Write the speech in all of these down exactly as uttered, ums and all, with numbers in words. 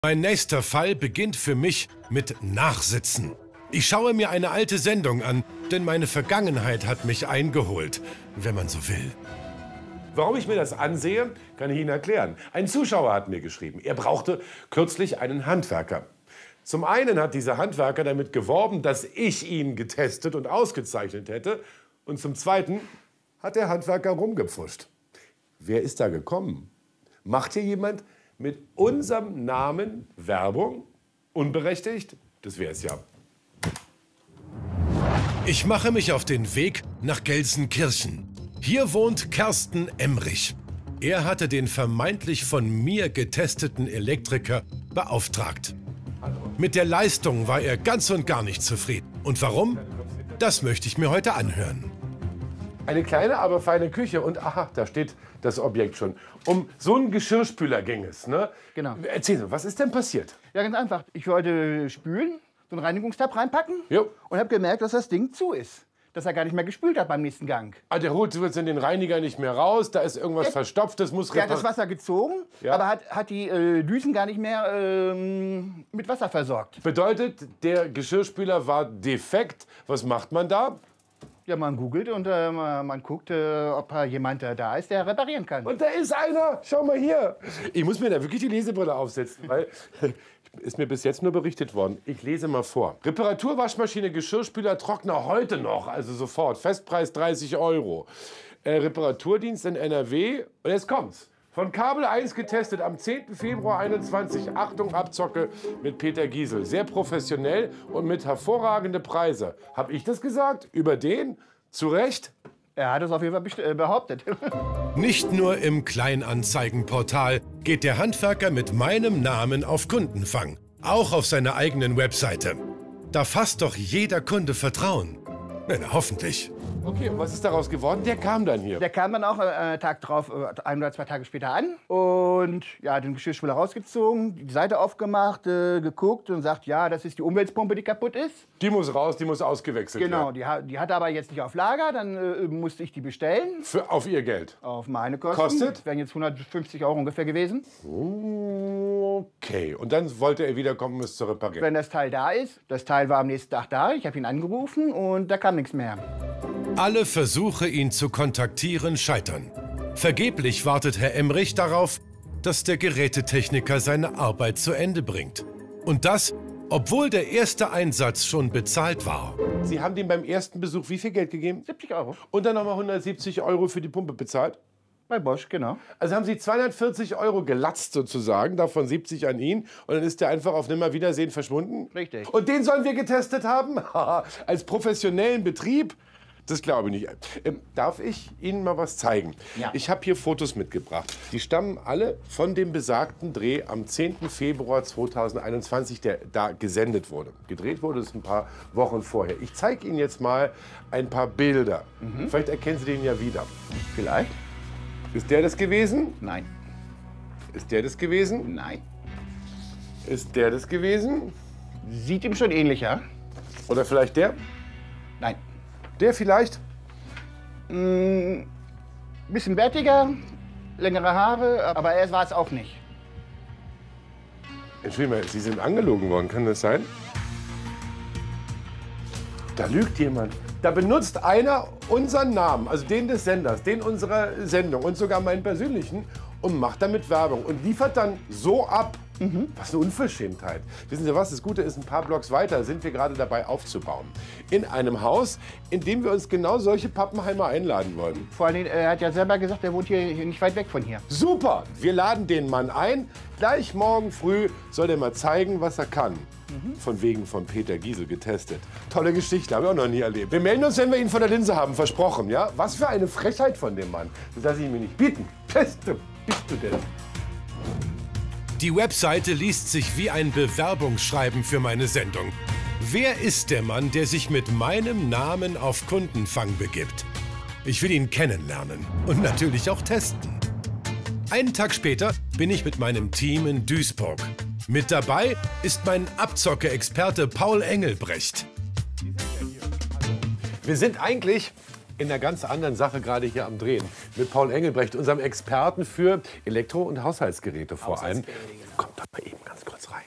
Mein nächster Fall beginnt für mich mit Nachsitzen. Ich schaue mir eine alte Sendung an, denn meine Vergangenheit hat mich eingeholt, wenn man so will. Warum ich mir das ansehe, kann ich Ihnen erklären. Ein Zuschauer hat mir geschrieben, er brauchte kürzlich einen Handwerker. Zum einen hat dieser Handwerker damit geworben, dass ich ihn getestet und ausgezeichnet hätte. Und zum zweiten hat der Handwerker rumgepfuscht. Wer ist da gekommen? Macht hier jemand mit unserem Namen Werbung? Unberechtigt? Das wäre es ja. Ich mache mich auf den Weg nach Gelsenkirchen. Hier wohnt Kersten Emrich. Er hatte den vermeintlich von mir getesteten Elektriker beauftragt. Mit der Leistung war er ganz und gar nicht zufrieden. Und warum? Das möchte ich mir heute anhören. Eine kleine, aber feine Küche und aha, da steht das Objekt schon. Um so einen Geschirrspüler ging es, ne? Genau. Erzähl mir, was ist denn passiert? Ja, ganz einfach. Ich wollte spülen, so einen Reinigungstab reinpacken Jo. und habe gemerkt, dass das Ding zu ist. Dass er gar nicht mehr gespült hat beim nächsten Gang. Ah, der holt jetzt in den Reiniger nicht mehr raus, da ist irgendwas Ja. verstopft, das muss Er hat das repariert. Wasser gezogen, Ja. aber hat, hat die äh, Düsen gar nicht mehr ähm, mit Wasser versorgt. Bedeutet, der Geschirrspüler war defekt. Was macht man da? Ja, man googelt und äh, man guckt, äh, ob äh, jemand äh, da ist, der reparieren kann. Und da ist einer, schau mal hier. Ich muss mir da wirklich die Lesebrille aufsetzen, weil ist mir bis jetzt nur berichtet worden. Ich lese mal vor. Reparatur, Waschmaschine, Geschirrspüler, Trockner heute noch, also sofort. Festpreis dreißig Euro. Äh, Reparaturdienst in N R W. Und jetzt kommt's. Von Kabel eins getestet am zehnten Februar einundzwanzig. Achtung, Abzocke mit Peter Giesel. Sehr professionell und mit hervorragende Preise. Hab ich das gesagt? Über den? Zu Recht? Er hat es auf jeden Fall best- äh, behauptet. Nicht nur im Kleinanzeigenportal geht der Handwerker mit meinem Namen auf Kundenfang. Auch auf seiner eigenen Webseite. Da fasst doch jeder Kunde Vertrauen. Na, na, hoffentlich. Okay, und was ist daraus geworden? Der kam dann hier. Der kam dann auch äh, Tag drauf, äh, ein oder zwei Tage später an und ja, den Geschirrspüler rausgezogen, die Seite aufgemacht, äh, geguckt und sagt, ja, das ist die Umweltpumpe, die kaputt ist. Die muss raus, die muss ausgewechselt Genau, werden. die, ha- die hat er aber jetzt nicht auf Lager, dann äh, musste ich die bestellen. Für, auf ihr Geld. Auf meine Kosten. Kostet? Das wären jetzt hundertfünfzig Euro ungefähr gewesen. Okay, und dann wollte er wiederkommen, um es zu reparieren. Wenn das Teil da ist, das Teil war am nächsten Tag da, ich habe ihn angerufen und da kam nichts mehr. Alle Versuche, ihn zu kontaktieren, scheitern. Vergeblich wartet Herr Emrich darauf, dass der Gerätetechniker seine Arbeit zu Ende bringt. Und das, obwohl der erste Einsatz schon bezahlt war. Sie haben dem beim ersten Besuch wie viel Geld gegeben? siebzig Euro. Und dann nochmal hundertsiebzig Euro für die Pumpe bezahlt? Bei Bosch, genau. Also haben Sie zweihundertvierzig Euro gelatzt sozusagen, davon siebzig an ihn. Und dann ist der einfach auf Nimmerwiedersehen verschwunden? Richtig. Und den sollen wir getestet haben? Als professionellen Betrieb? Das glaube ich nicht. Ähm, darf ich Ihnen mal was zeigen? Ja. Ich habe hier Fotos mitgebracht. Die stammen alle von dem besagten Dreh am zehnten Februar zweitausendeinundzwanzig, der da gesendet wurde. Gedreht wurde es ein paar Wochen vorher. Ich zeige Ihnen jetzt mal ein paar Bilder. Mhm. Vielleicht erkennen Sie den ja wieder. Vielleicht? Ist der das gewesen? Nein. Ist der das gewesen? Nein. Ist der das gewesen? Sieht ihm schon ähnlich, ja? Oder vielleicht der? Nein. Der vielleicht? Mm, bisschen bärtiger, längere Haare, aber er war es auch nicht. Entschuldigung mal, Sie sind angelogen worden, kann das sein? Da lügt jemand. Da benutzt einer unseren Namen, also den des Senders, den unserer Sendung und sogar meinen persönlichen und macht damit Werbung und liefert dann so ab. Was eine Unverschämtheit. Wissen Sie was, das Gute ist, ein paar Blocks weiter sind wir gerade dabei aufzubauen. In einem Haus, in dem wir uns genau solche Pappenheimer einladen wollen. Vor allem, er hat ja selber gesagt, er wohnt hier, hier nicht weit weg von hier. Super, wir laden den Mann ein. Gleich morgen früh soll er mal zeigen, was er kann. Von wegen von Peter Giesel getestet. Tolle Geschichte, habe ich auch noch nie erlebt. Wir melden uns, wenn wir ihn vor der Linse haben, versprochen. Ja? Was für eine Frechheit von dem Mann. Das lasse ich mir nicht bieten. Bist du, bist du denn? Die Webseite liest sich wie ein Bewerbungsschreiben für meine Sendung. Wer ist der Mann, der sich mit meinem Namen auf Kundenfang begibt? Ich will ihn kennenlernen und natürlich auch testen. Einen Tag später bin ich mit meinem Team in Duisburg. Mit dabei ist mein Abzocke-Experte Paul Engelbrecht. Wir sind eigentlich in einer ganz anderen Sache gerade hier am Drehen. Mit Paul Engelbrecht, unserem Experten für Elektro- und Haushaltsgeräte vor allem. Kommt doch mal eben ganz kurz rein.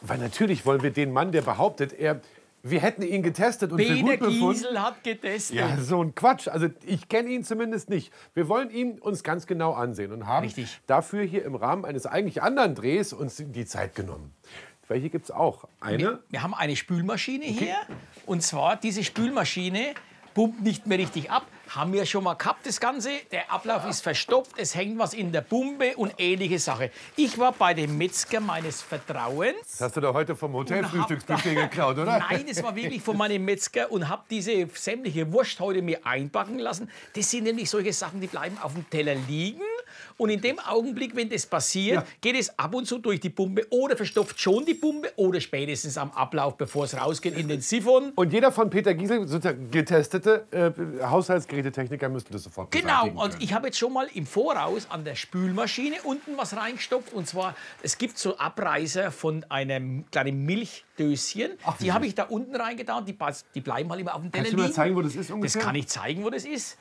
Weil natürlich wollen wir den Mann, der behauptet, er, wir hätten ihn getestet und für gut Peter befunden. Giesel hat getestet. Ja, so ein Quatsch. Also ich kenne ihn zumindest nicht. Wir wollen ihn uns ganz genau ansehen und haben Richtig. dafür hier im Rahmen eines eigentlich anderen Drehs uns die Zeit genommen. Welche gibt es auch? Eine? Wir, wir haben eine Spülmaschine hier. Und zwar diese Spülmaschine pumpt nicht mehr richtig ab. Haben wir schon mal gehabt, das Ganze. Der Ablauf ist verstopft, es hängt was in der Pumpe und ähnliche Sache. Ich war bei dem Metzger meines Vertrauens. Das hast du doch heute vom Und Hotelfrühstücksbuffet hab- geklaut, oder? Nein, das war wirklich von meinem Metzger und habe diese sämtliche Wurst heute mir einpacken lassen. Das sind nämlich solche Sachen, die bleiben auf dem Teller liegen. Und in dem Augenblick, wenn das passiert, Ja. geht es ab und zu durch die Pumpe oder verstopft schon die Pumpe oder spätestens am Ablauf, bevor es rausgeht, in den Siphon. Und jeder von Peter Giesel sozusagen getestete äh, Haushaltsgerätetechniker müsste das sofort Genau, beseitigen und können. ich habe jetzt schon mal im Voraus an der Spülmaschine unten was reingestopft. Und zwar, es gibt so Abreißer von einem kleinen Milchdöschen. Die habe ich da unten reingetan. Die, pass- die bleiben halt immer auf dem Teller Kannst du mal liegen. zeigen, wo das ist Das ungefähr? kann ich zeigen, wo das ist.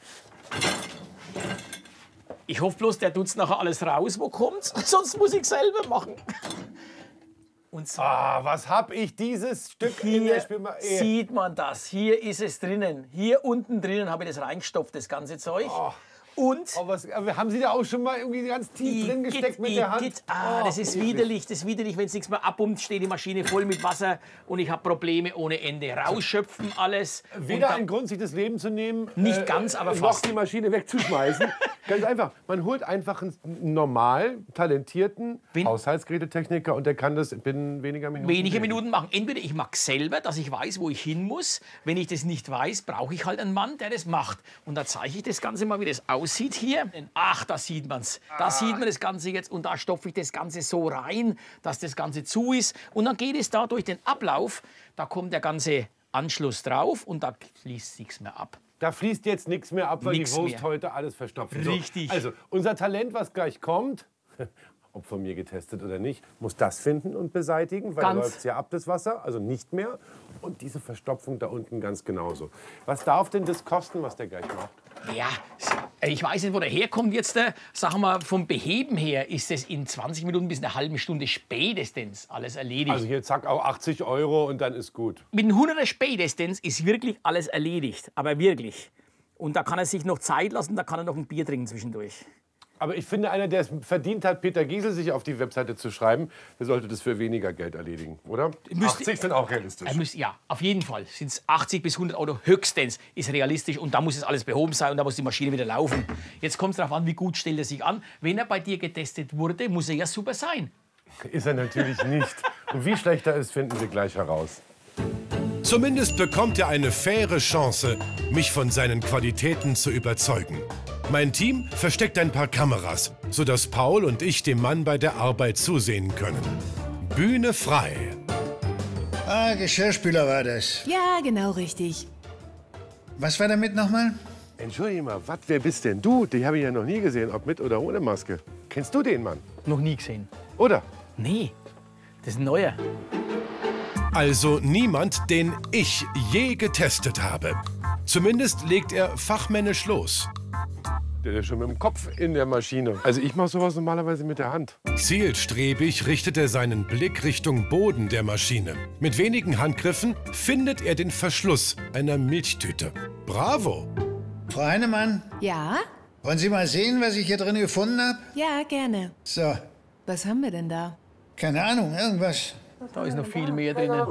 Ich hoffe bloß, der tut's nachher alles raus, wo kommt's. Sonst muss ich selber machen. Und zwar Ah, was hab ich dieses Stück in der hier Spülmaschine? sieht man das. Hier ist es drinnen. Hier unten drinnen habe ich das reingestopft, das ganze Zeug. Und Oh, was, aber haben Sie da auch schon mal irgendwie ganz tief drin gesteckt mit der Hand? Igitt. Ah, Oh, das ist widerlich, das ist widerlich, wenn es nichts mehr abpumpt, steht die Maschine voll mit Wasser und ich habe Probleme ohne Ende. Rausschöpfen alles. Und Weder da- ein Grund, sich das Leben zu nehmen, Nicht ganz, aber noch fast. die Maschine wegzuschmeißen. Ganz einfach. Man holt einfach einen normal talentierten Wen- Haushaltsgerätetechniker und der kann das binnen weniger Minuten. wenige drehen. Minuten machen. Entweder ich mache selber, dass ich weiß, wo ich hin muss. Wenn ich das nicht weiß, brauche ich halt einen Mann, der das macht. Und da zeige ich das Ganze mal, wie das aussieht hier. Ach, da sieht man's. Da sieht man das Ganze jetzt und da stopfe ich das Ganze so rein, dass das Ganze zu ist. Und dann geht es da durch den Ablauf. Da kommt der ganze Anschluss drauf und da fließt nichts mehr ab. Da fließt jetzt nichts mehr ab, weil Nix die Wurst mehr. heute alles verstopft. So, Richtig. also, unser Talent, was gleich kommt, ob von mir getestet oder nicht, muss das finden und beseitigen, weil Ganz. läuft es ja ab, das Wasser, also nicht mehr. Und diese Verstopfung da unten ganz genauso. Was darf denn das kosten, was der gleich macht? Ja, ich weiß nicht, wo der herkommt jetzt. äh, Sagen wir, vom Beheben her ist es in zwanzig Minuten bis eine halbe Stunde spätestens alles erledigt. Also hier zack, auch achtzig Euro und dann ist gut. Mit einem Hunderter spätestens ist wirklich alles erledigt. Aber wirklich. Und da kann er sich noch Zeit lassen, da kann er noch ein Bier trinken zwischendurch. Aber ich finde, einer, der es verdient hat, Peter Giesel sich auf die Webseite zu schreiben, der sollte das für weniger Geld erledigen, oder? Müsste- achtzig sind auch realistisch. Er muss, ja, auf jeden Fall sind es achtzig bis hundert Euro höchstens, ist realistisch. Und da muss es alles behoben sein und da muss die Maschine wieder laufen. Jetzt kommt es darauf an, wie gut stellt er sich an. Wenn er bei dir getestet wurde, muss er ja super sein. Ist er natürlich nicht. Und wie schlecht er ist, finden Sie gleich heraus. Zumindest bekommt er eine faire Chance, mich von seinen Qualitäten zu überzeugen. Mein Team versteckt ein paar Kameras, sodass Paul und ich dem Mann bei der Arbeit zusehen können. Bühne frei. Ah, Geschirrspüler war das. Ja, genau richtig. Was war damit nochmal? Entschuldige mal, was, wer bist denn du? Die habe ich ja noch nie gesehen, ob mit oder ohne Maske. Kennst du den Mann? Noch nie gesehen. Oder? Nee, das ist ein neuer. Also niemand, den ich je getestet habe. Zumindest legt er fachmännisch los. Der ist schon mit dem Kopf in der Maschine. Also ich mache sowas normalerweise mit der Hand. Zielstrebig richtet er seinen Blick Richtung Boden der Maschine. Mit wenigen Handgriffen findet er den Verschluss einer Milchtüte. Bravo! Frau Heinemann, Ja? wollen Sie mal sehen, was ich hier drin gefunden habe? Ja, gerne. So, Was haben wir denn da? keine Ahnung, irgendwas. Da ist noch viel mehr drinnen.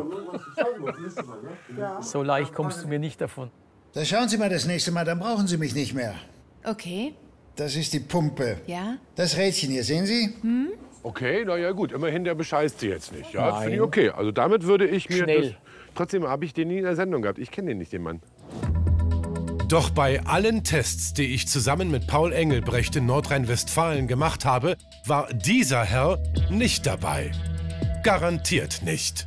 So leicht kommst du mir nicht davon. Da schauen Sie mal das nächste Mal, dann brauchen Sie mich nicht mehr. Okay. Das ist die Pumpe. Ja? Das Rädchen hier, sehen Sie? Okay, na ja gut, immerhin der bescheißt sie jetzt nicht. Ja, Nein. finde ich okay. Also damit würde ich mir Schnell. das... Trotzdem habe ich den nie in der Sendung gehabt. Ich kenne den nicht, den Mann. Doch bei allen Tests, die ich zusammen mit Paul Engelbrecht in Nordrhein-Westfalen gemacht habe, war dieser Herr nicht dabei. Garantiert nicht.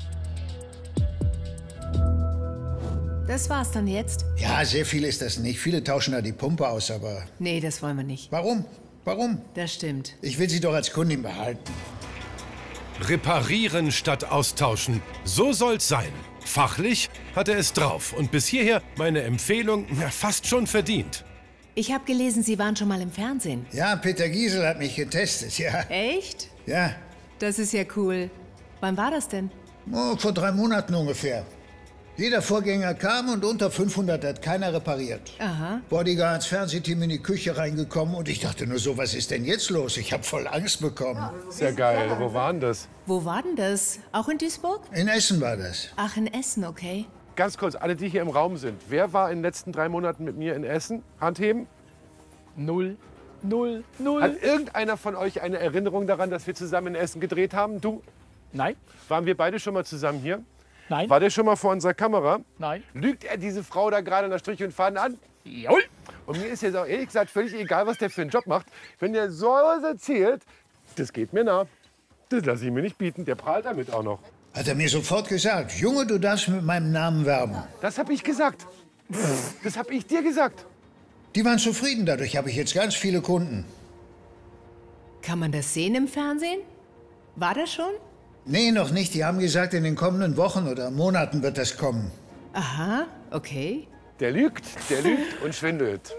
Das war's dann jetzt? Ja, sehr viel ist das nicht. Viele tauschen da die Pumpe aus, aber Nee, das wollen wir nicht. warum? Warum? Das stimmt. Ich will Sie doch als Kundin behalten. Reparieren statt austauschen. So soll's sein. Fachlich hat er es drauf und bis hierher meine Empfehlung ja, fast schon verdient. Ich habe gelesen, Sie waren schon mal im Fernsehen. Ja, Peter Giesel hat mich getestet, ja. Echt? Ja, Das ist ja cool. Wann war das denn? Oh, vor drei Monaten ungefähr. Jeder Vorgänger kam und unter fünfhundert hat keiner repariert. Aha. Bodyguards, Fernsehteam in die Küche reingekommen und ich dachte nur so, was ist denn jetzt los? Ich habe voll Angst bekommen. Sehr geil. Wo war denn das? Wo war denn das? Auch in Duisburg? In Essen war das. Ach, in Essen, okay. Ganz kurz, alle, die hier im Raum sind. Wer war in den letzten drei Monaten mit mir in Essen? Handheben. Null. Null. Null. Hat irgendeiner von euch eine Erinnerung daran, dass wir zusammen in Essen gedreht haben? Du? Nein. Waren wir beide schon mal zusammen hier? Nein. War der schon mal vor unserer Kamera? Nein. Lügt er diese Frau da gerade nach Strich und Faden an? Jawohl. Und mir ist jetzt auch ehrlich gesagt völlig egal, was der für einen Job macht. Wenn der so was erzählt, das geht mir nah. Das lasse ich mir nicht bieten. Der prahlt damit auch noch. Hat er mir sofort gesagt, Junge, du darfst mit meinem Namen werben. Das habe ich gesagt. Das habe ich dir gesagt. Die waren zufrieden, dadurch habe ich jetzt ganz viele Kunden. Kann man das sehen im Fernsehen? War das schon? Nee, noch nicht. Die haben gesagt, in den kommenden Wochen oder Monaten wird das kommen. Aha, okay. Der lügt, der lügt und schwindelt.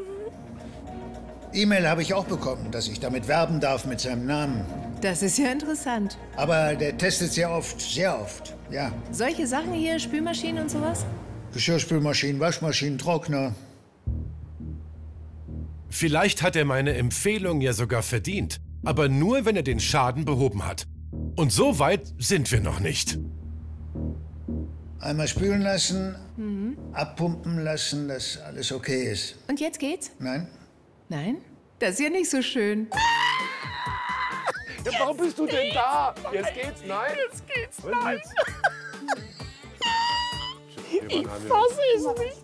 E-Mail habe ich auch bekommen, dass ich damit werben darf mit seinem Namen. Das ist ja interessant. Aber der testet sehr oft, sehr oft, ja. Solche Sachen hier, Spülmaschinen und sowas? Geschirrspülmaschinen, Waschmaschinen, Trockner. Vielleicht hat er meine Empfehlung ja sogar verdient. Aber nur, wenn er den Schaden behoben hat. Und so weit sind wir noch nicht. Einmal spülen lassen, mhm. abpumpen lassen, dass alles okay ist. Und jetzt geht's? Nein? Nein? Das ist ja nicht so schön. Ja, warum bist du denn da? Jetzt geht's, nein? Jetzt geht's, nein. Ich fasse es nicht.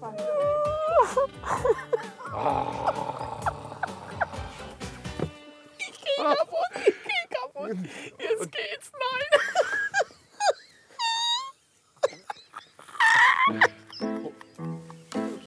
Ich geh kaputt, ich geh kaputt. Jetzt geht's, nein.